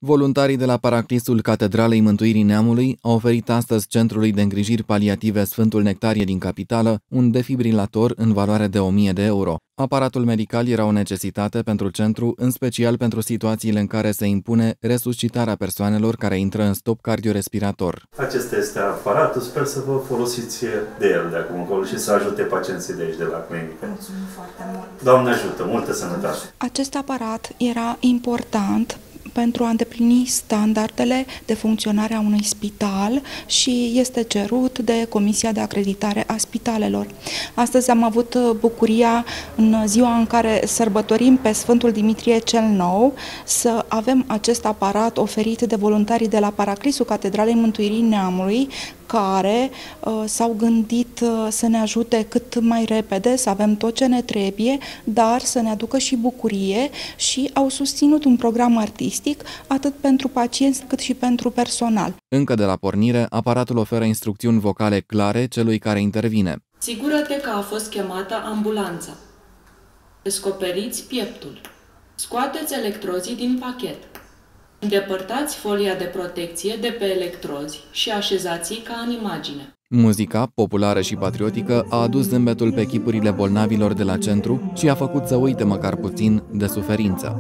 Voluntarii de la Paraclisul Catedralei Mântuirii Neamului au oferit astăzi Centrului de Îngrijiri Paliative Sfântul Nectarie din capitală un defibrilator în valoare de 1000 de euro. Aparatul medical era o necesitate pentru centru, în special pentru situațiile în care se impune resuscitarea persoanelor care intră în stop cardiorespirator. Acesta este aparatul, sper să vă folosiți de el de acum încolo și să ajute pacienții de aici, de la clinică. Mulțumim foarte mult! Doamne ajută, multă sănătate! Acest aparat era important pentru a îndeplini standardele de funcționare a unui spital și este cerut de Comisia de Acreditare a Spitalelor. Astăzi am avut bucuria, în ziua în care sărbătorim pe Sfântul Dimitrie cel Nou, să avem acest aparat oferit de voluntarii de la Paraclisul Catedralei Mântuirii Neamului, care s-au gândit să ne ajute cât mai repede, să avem tot ce ne trebuie, dar să ne aducă și bucurie și au susținut un program artistic atât pentru pacienți cât și pentru personal. Încă de la pornire, aparatul oferă instrucțiuni vocale clare celui care intervine. Sigură-te că a fost chemată ambulanța. Descoperiți pieptul. Scoateți electrozii din pachet. Îndepărtați folia de protecție de pe electrozi și așezați-i ca în imagine. Muzica, populară și patriotică, a adus zâmbetul pe chipurile bolnavilor de la centru și a făcut să uite măcar puțin de suferință.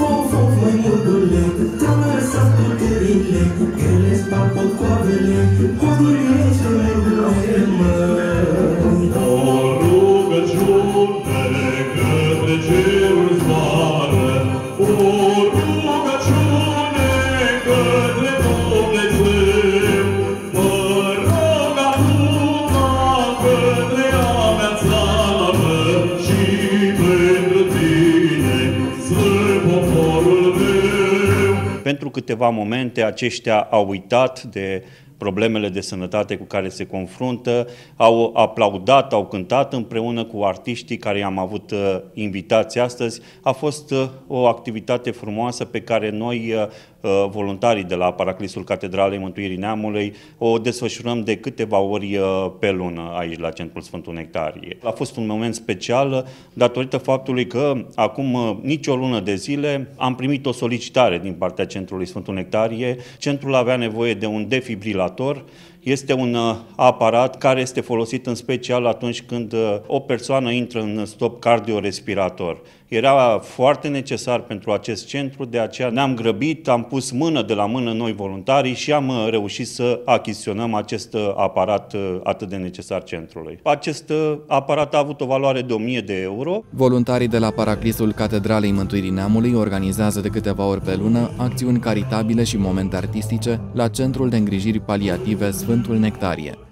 Pentru câteva momente aceștia au uitat de problemele de sănătate cu care se confruntă, au aplaudat, au cântat împreună cu artiștii care i-am avut invitați astăzi. A fost o activitate frumoasă pe care noi, voluntarii de la Paraclisul Catedralei Mântuirii Neamului, o desfășurăm de câteva ori pe lună aici la Centrul Sfântul Nectarie. A fost un moment special datorită faptului că acum nici o lună de zile am primit o solicitare din partea Centrului Sfântul Nectarie. Centrul avea nevoie de un defibrilator. Este un aparat care este folosit în special atunci când o persoană intră în stop cardiorespirator. Era foarte necesar pentru acest centru, de aceea ne-am grăbit, am pus mână de la mână noi voluntarii și am reușit să achiziționăm acest aparat atât de necesar centrului. Acest aparat a avut o valoare de 1000 de euro. Voluntarii de la Paraclisul Catedralei Mântuirii Neamului organizează de câteva ori pe lună acțiuni caritabile și momente artistice la Centrul de Îngrijiri Paliative Sfântul Nectarie.